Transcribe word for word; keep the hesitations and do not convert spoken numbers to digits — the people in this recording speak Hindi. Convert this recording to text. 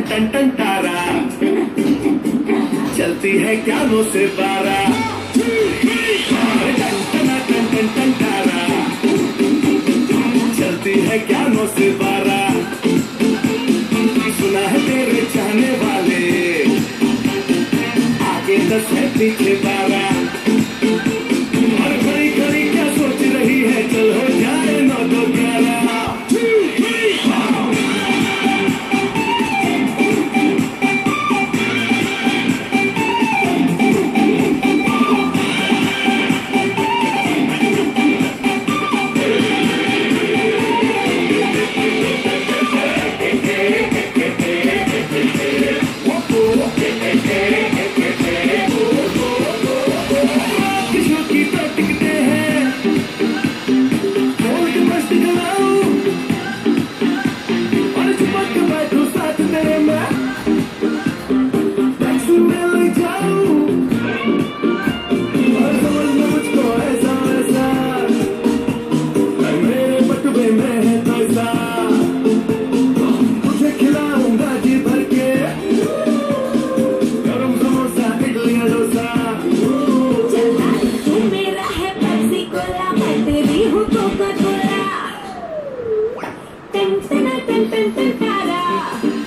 टन टन तारा, चलती है क्या नो से बारा, टन टन टन टन टन तारा, चलती है क्या नो से बारा। सुना है तेरे चाहने वाले, आगे दस है पीछे बारह, और खड़ी खड़ी क्या सोच रही है, चल हो जाए नौ दो ग्यारह। Ten, ten, ten, ten, ten, ten,